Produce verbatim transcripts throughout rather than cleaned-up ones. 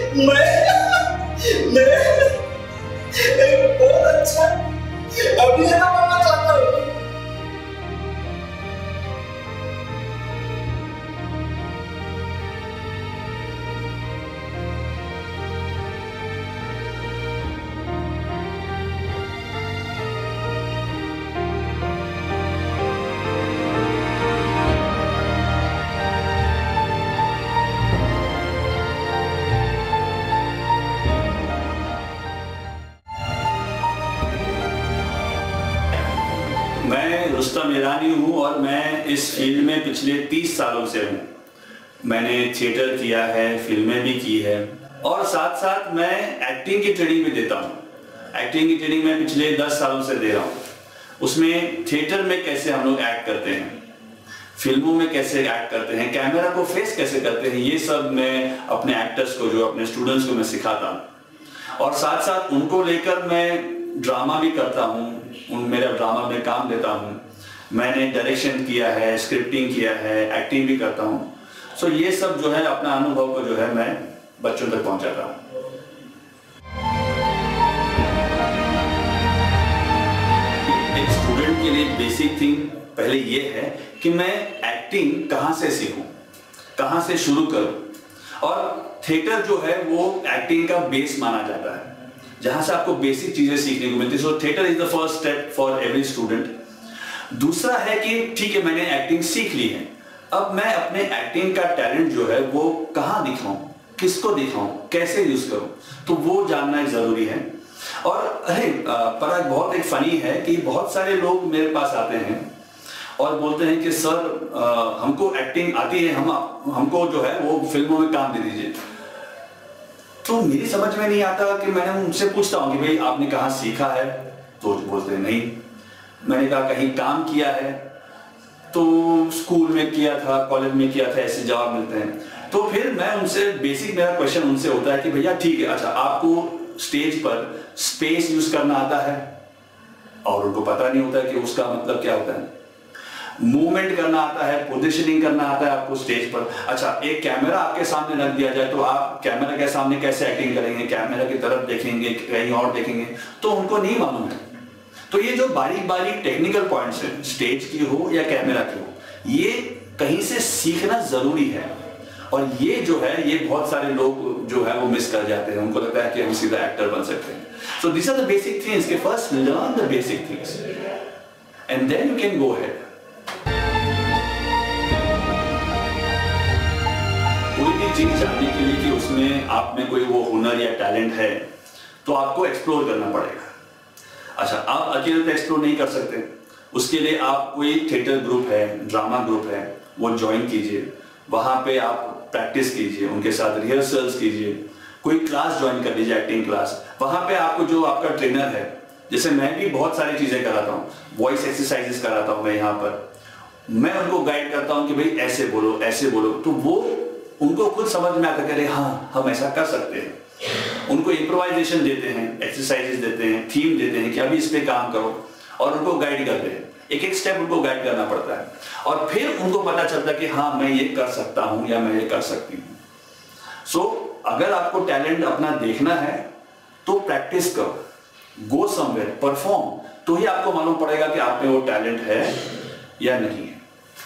मैं मैं एक बहुत अच्छा अभिनेता बनना चाहता हूँ। मैं रुस्तम ईरानी हूँ और मैं इस फील्ड में पिछले तीस सालों से हूँ। मैंने थिएटर किया है, फिल्में भी की है और साथ साथ मैं एक्टिंग की ट्रेनिंग भी देता हूँ। एक्टिंग की ट्रेनिंग मैं पिछले दस सालों से दे रहा हूँ। उसमें थिएटर में कैसे हम लोग एक्ट करते हैं, फिल्मों में कैसे एक्ट करते हैं, कैमरा को फेस कैसे करते हैं, ये सब मैं अपने एक्टर्स को, जो अपने स्टूडेंट्स को मैं सिखाता हूँ। और साथ साथ उनको लेकर मैं ड्रामा भी करता हूँ, उन मेरा ड्रामा में काम देता हूँ। मैंने डायरेक्शन किया है, स्क्रिप्टिंग किया है, एक्टिंग भी करता हूँ। सो ये सब जो है अपना अनुभव को जो है मैं बच्चों तक पहुँचाता हूँ। एक स्टूडेंट के लिए बेसिक थिंग पहले ये है कि मैं एक्टिंग कहाँ से सीखूं, कहाँ से शुरू करूं। और थिएटर जो है वो एक्टिंग का बेस माना जाता है, जहां से आपको बेसिक चीजें सीखने को मिलती है। So theatre is the first step for every student. दूसरा है कि ठीक है, मैंने एक्टिंग सीख ली है, अब मैं अपने एक्टिंग का टैलेंट जो है वो कहाँ दिखाऊं, किसको दिखाऊं, कैसे यूज करूं, तो वो जानना जरूरी है। और अरे पर बहुत एक फनी है कि बहुत सारे लोग मेरे पास आते हैं और बोलते हैं कि सर आ, हमको एक्टिंग आती है, हम हमको जो है वो फिल्मों में काम दे दीजिए। तो मेरी समझ में नहीं आता कि मैंने उनसे पूछता हूँ कि भाई आपने कहाँ सीखा है, तो बोलते हैं नहीं। मैंने कहा कहीं काम किया है, तो स्कूल में किया था, कॉलेज में किया था, ऐसे जवाब मिलते हैं। तो फिर मैं उनसे बेसिक मेरा क्वेश्चन उनसे होता है कि भैया ठीक है, अच्छा आपको स्टेज पर स्पेस यूज करना आता है? और उनको पता नहीं होता कि उसका मतलब क्या होता है। मूवमेंट करना आता है, पोजीशनिंग करना आता है आपको स्टेज पर। अच्छा, एक कैमरा आपके सामने रख दिया जाए तो आप कैमरा के सामने कैसे एक्टिंग करेंगे, कैमरा की तरफ देखेंगे, कहीं और देखेंगे, तो उनको नहीं मालूम है। तो ये जो बारीक बारीक टेक्निकल पॉइंट्स हैं, स्टेज की हो या कैमरा की हो, ये कहीं से सीखना जरूरी है। और ये जो है ये बहुत सारे लोग जो है वो मिस कर जाते हैं। उनको लगता है कि हम सीधा एक्टर बन सकते हैं। So this are the basic things कि first learn the basic things and then you can go ahead. कोई भी चीज जानने के लिए कि उसमें आप में कोई वो हुनर या टैलेंट है, तो आपको एक्सप्लोर करना पड़ेगा। अच्छा, आप अकेले तो एक्सप्लोर नहीं कर सकते, उसके लिए आप कोई थिएटर ग्रुप है, ड्रामा ग्रुप है, वो ज्वाइन कीजिए, वहां पे आप प्रैक्टिस कीजिए, उनके साथ रिहर्सल्स कीजिए, कोई क्लास ज्वाइन कर लीजिए, एक्टिंग क्लास। वहां पे आपको जो आपका ट्रेनर है, जैसे मैं भी बहुत सारी चीजें कराता हूँ, वॉइस एक्सरसाइजेस कराता हूँ मैं यहाँ पर, मैं उनको गाइड करता हूँ कि भाई ऐसे बोलो, ऐसे बोलो, तो वो उनको खुद समझ में आता है हाँ हम ऐसा कर सकते हैं। उनको इम्प्रोवाइजेशन देते हैं, एक्सरसाइजेस देते हैं, थीम देते हैं कि अभी इस पे काम करो, और उनको गाइड करते हैं। एक एक स्टेप उनको गाइड करना पड़ता है और फिर उनको पता चलता है कि हाँ मैं ये कर सकता हूँ या मैं ये कर सकती हूँ। सो so, अगर आपको टैलेंट अपना देखना है तो प्रैक्टिस करो, गो समवेयर, परफॉर्म, तो ही आपको मालूम पड़ेगा कि आप में वो टैलेंट है या नहीं है।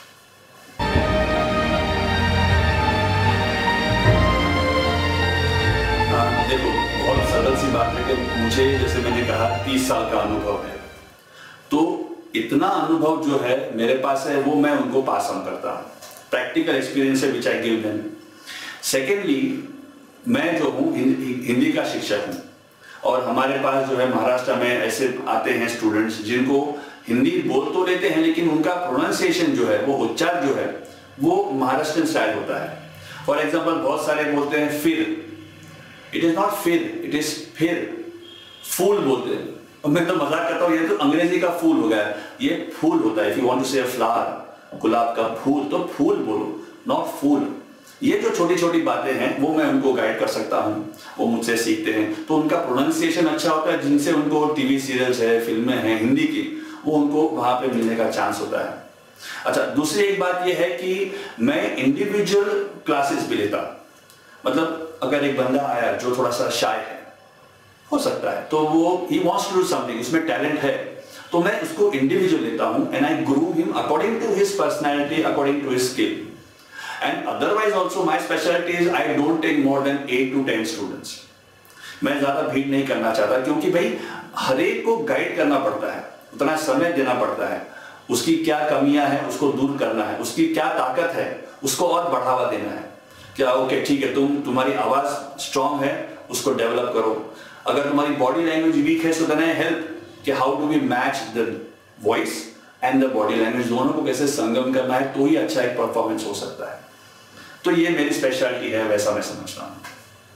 हाँ, देखो बहुत सरल सी बात है कि मुझे, जैसे मैंने कहा, तीस साल का अनुभव है, तो इतना अनुभव जो है मेरे पास है वो मैं उनको पास ऑन करता हूँ। प्रैक्टिकल एक्सपीरियंस है which I give them. Secondly, मैं जो हूँ हिंदी का शिक्षक हूँ और हमारे पास जो है महाराष्ट्र में ऐसे आते हैं स्टूडेंट्स जिनको हिंदी बोल तो लेते हैं लेकिन उनका प्रोनाउंसिएशन जो है, वो उच्चार जो है वो महाराष्ट्रियन स्टाइल होता है। फॉर एग्जाम्पल, बहुत सारे बोलते हैं फिर, इट इज नॉट फिर, इट इज फिर, फूल बोलते हैं। और मैं तो मजाक करता हूँ, ये तो अंग्रेजी का फूल हो गया, ये फूल होता है। इफ यू वांट टू से अ फ्लावर, गुलाब का फूल, तो फूल बोलो, नॉट फूल। ये जो छोटी छोटी बातें हैं वो मैं उनको गाइड कर सकता हूँ, वो मुझसे सीखते हैं, तो उनका प्रोनाउंसिएशन अच्छा होता है, जिनसे उनको टीवी सीरियल्स है, फिल्में हैं हिंदी की, वो उनको वहां पे मिलने का चांस होता है। अच्छा, दूसरी एक बात ये है कि मैं इंडिविजुअल क्लासेस भी लेता हूँ। मतलब अगर एक बंदा आया जो थोड़ा सा शाय है, हो सकता है, तो वो ही वांट्स टू डू समथिंग, उसमें टैलेंट है, तो मैं उसको इंडिविजुअल लेता हूं and I groom him according to his personality, according to his skill. And otherwise also my speciality is I don't take more than eight to ten students. मैं ज्यादा भीड़ नहीं करना चाहता, क्योंकि भाई हर एक को गाइड करना पड़ता है, उतना समय देना पड़ता है, उसकी क्या कमियां हैं उसको दूर करना है, उसकी क्या ताकत है उसको और बढ़ावा देना है. क्या ओके ठीक है, तुम तुम्हारी आवाज स्ट्रांग है, उसको डेवलप करो. अगर तुम्हारी बॉडी लैंग्वेज वीक है, सो देन आई हेल्प कि how do we match the voice and the body language, दोनों को कैसे संगम करना है, तो ही अच्छा एक परफॉर्मेंस हो सकता है. तो ये मेरी स्पेशलिटी है, वैसा मैं समझता हूं.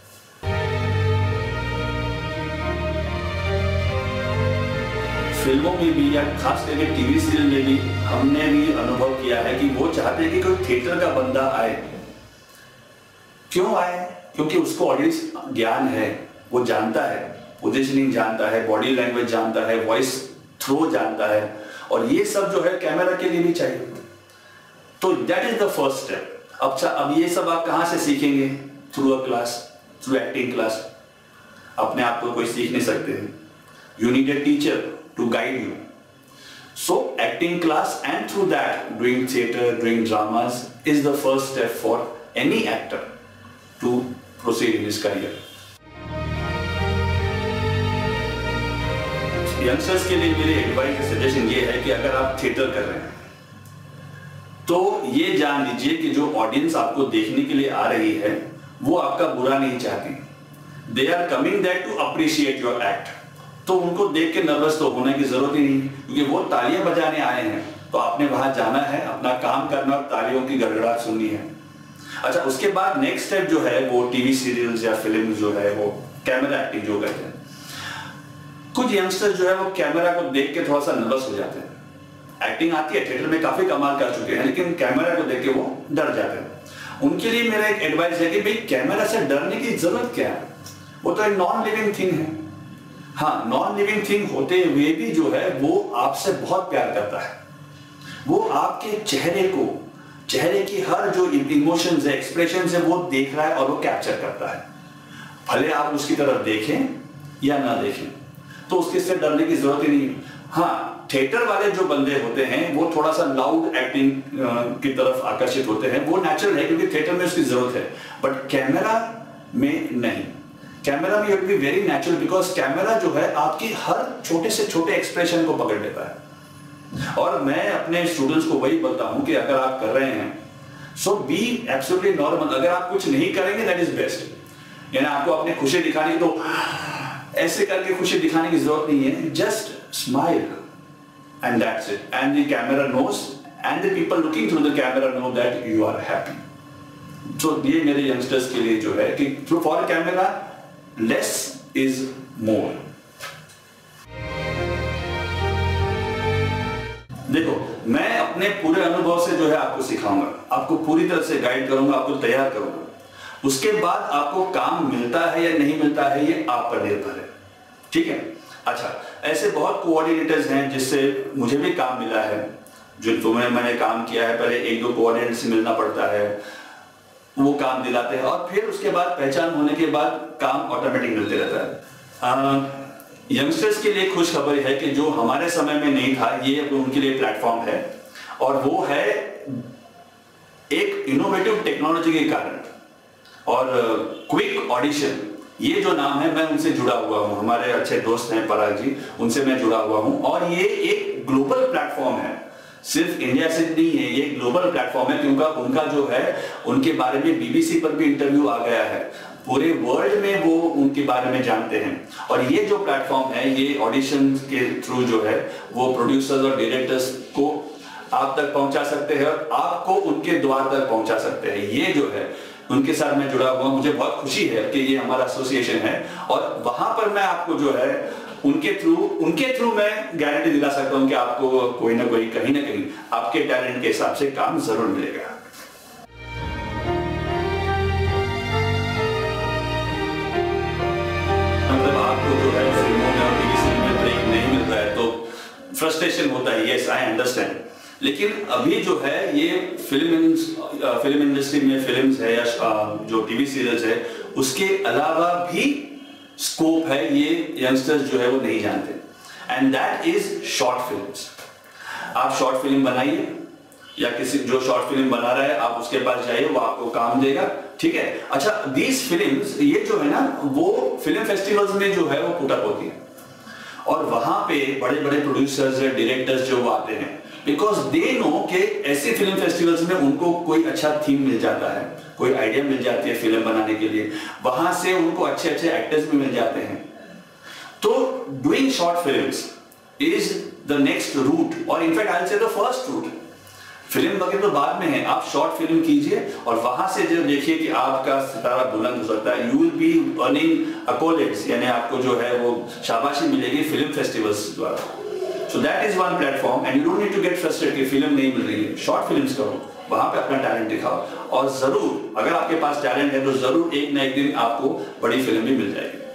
फिल्मों में भी या खास करके टीवी सीरियल में भी हमने भी अनुभव किया है कि वो चाहते हैं कि कोई थिएटर का बंदा आए. क्यों आए? क्योंकि उसको ऑलरेडी ज्ञान है, वो जानता है, पोजीशनिंग जानता है, बॉडी लैंग्वेज जानता है, वॉइस थ्रो जानता है, और ये सब जो है कैमरा के लिए भी चाहिए. तो that is the first step. अच्छा, अब ये सब आप कहां से सीखेंगे? Through a class, through acting class. अपने आप को कोई सीख नहीं सकते हैं. You need a teacher to guide you. So acting class, and through that doing theater, doing dramas is the first step for any actor to proceed in his career. Youngsters के लिए मेरी एडवाइस सजेशन ये है कि अगर आप theatre कर रहे हैं तो ये जान लीजिए कि जो ऑडियंस आपको देखने के लिए आ रही है वो आपका बुरा नहीं चाहती. They are coming there to appreciate your act. तो उनको देख के नर्वस तो होने की जरूरत ही नहीं, क्योंकि वो तालियां बजाने आए हैं, तो आपने वहां जाना है, अपना काम करना और तालियों की गड़गड़ाहट सुननी है. अच्छा, उसके बाद नेक्स्ट स्टेप जो है वो टीवी सीरियल्स या फिल्म जो है वो कैमरा एक्टिंग जो कहते हैं. कुछ यंगस्टर्स जो है वो कैमरा को देख के थोड़ा सा नर्वस हो जाते हैं. एक्टिंग आती है, थिएटर में काफी कमाल कर चुके हैं, लेकिन कैमरा को देख के वो डर जाते हैं. उनके लिए मेरा एक एडवाइस है कि भाई कैमरा से डरने की जरूरत क्या है? वो तो एक नॉन लिविंग थिंग है. हाँ, नॉन लिविंग थिंग होते हुए भी जो है वो आपसे बहुत प्यार करता है. वो आपके चेहरे को, चेहरे की हर जो इमोशंस है, एक्सप्रेशंस है, वो देख रहा है और वो कैप्चर करता है. भले आप उसकी तरफ देखें या ना देखें, तो उसके से डरने की जरूरत ही नहीं. हाँ, थिएटर वाले जो बंदे होते हैं वो थोड़ा सा लाउड एक्टिंग की तरफ आकर्षित होते हैं, वो नेचुरल है क्योंकि थिएटर में उसकी जरूरत है. बट कैमरा में नहीं. कैमरा में you have to be very natural, because camera जो है आपकी हर छोटे से छोटे एक्सप्रेशन को पकड़ लेता है. और मैं अपने स्टूडेंट्स को वही बोलता हूं कि अगर आप कर रहे हैं सो बी एब्सोल्युटली नॉर्मल. अगर आप कुछ नहीं करेंगे दैट इज बेस्ट. यानी आपको अपनी खुशी दिखानी तो ऐसे करके खुशी दिखाने की जरूरत नहीं है. Just smile and that's it, and the camera knows and the people looking through the camera know that you are happy. तो ये मेरे यंगस्टर्स के लिए जो है कि through for camera less is more. देखो, मैं अपने पूरे अनुभव से जो है आपको सिखाऊंगा, आपको पूरी तरह से गाइड करूंगा, आपको तैयार करूंगा. उसके बाद आपको काम मिलता है या नहीं मिलता है ये आप पर निर्भर है. ठीक है? अच्छा, ऐसे बहुत कोऑर्डिनेटर्स हैं जिससे मुझे भी काम मिला है, जो तुम्हें मैंने काम किया है. पहले एक दो कोऑर्डिनेटर से मिलना पड़ता है, वो काम दिलाते हैं, और फिर उसके बाद पहचान होने के बाद काम ऑटोमेटिक मिलते रहता है. यंगस्टर्स के लिए खुश खबर है कि जो हमारे समय में नहीं था, ये उनके लिए प्लेटफॉर्म है, और वो है एक इनोवेटिव टेक्नोलॉजी के कारण. और क्विक ऑडिशन, ये जो नाम है, मैं उनसे जुड़ा हुआ हूं. हमारे अच्छे दोस्त हैं पराग जी, उनसे मैं जुड़ा हुआ हूं. और ये एक ग्लोबल प्लेटफॉर्म है, सिर्फ इंडिया से नहीं है, ये ग्लोबल प्लेटफॉर्म है. क्योंकि उनका जो है, उनके बारे में बीबीसी पर भी इंटरव्यू आ गया है. पूरे वर्ल्ड में वो उनके बारे में जानते हैं. और ये जो प्लेटफॉर्म है, ये ऑडिशन के थ्रू जो है वो प्रोड्यूसर्स और डायरेक्टर्स को आप तक पहुंचा सकते हैं और आपको उनके द्वार तक पहुंचा सकते हैं. ये जो है उनके साथ मैं जुड़ा हुआ. मुझे बहुत खुशी है कि ये हमारा एसोसिएशन है, और वहां पर मैं आपको जो है उनके थ्रू उनके थ्रू मैं गारंटी दिला सकता हूं कि आपको कोई ना कोई कहीं ना कहीं आपके टैलेंट के हिसाब से काम जरूर मिलेगा. मतलब आपको जो है फिल्मों में और टीवी सीरियल में ब्रेक नहीं मिल रहा है तो फ्रस्ट्रेशन होता है. Yes, I understand. लेकिन अभी जो है ये फिल्म फिल्म इंडस्ट्री में फिल्म्स है या जो टीवी सीरियल्स है उसके अलावा भी स्कोप है, ये यंगस्टर्स जो है वो नहीं जानते, and that is short films. आप शॉर्ट फिल्म बनाइए, या किसी जो शॉर्ट फिल्म बना रहा है आप उसके पास जाइए, वो आपको काम देगा, ठीक है। अच्छा, दीज फिल्म्स ये जो है ना वो फिल्म फेस्टिवल्स में जो है वो पुटअप होती है, और वहां पे बड़े बड़े प्रोड्यूसर्स या डायरेक्टर्स जो वो आते हैं, बिकॉज दे नो कि ऐसे फिल्म फेस्टिवल्स में उनको कोई अच्छा थीम मिल जाता है, कोई आइडिया मिल जाती है फिल्म बनाने के लिए, वहां से उनको अच्छे अच्छे एक्टर्स भी मिल जाते हैं। तो doing short films is the next route, और in fact I will say the first route. Film वगैरह तो बाद में है, आप शॉर्ट फिल्म कीजिए और वहां से जब देखिए कि आपका सितारा बुलंद हो सकता है, you will be earning accolades, यानी आपको जो है वो शाबाशी मिलेगी फिल्म फेस्टिवल्स द्वारा। So that is one platform, and you don't need to get frustrated कि फिल्म नहीं मिल रही है। शॉर्ट फिल्म्स करो, वहां पे अपना टैलेंट दिखाओ, और जरूर अगर आपके पास टैलेंट है तो जरूर एक ना एक दिन आपको बड़ी फिल्म भी मिल जाएगी।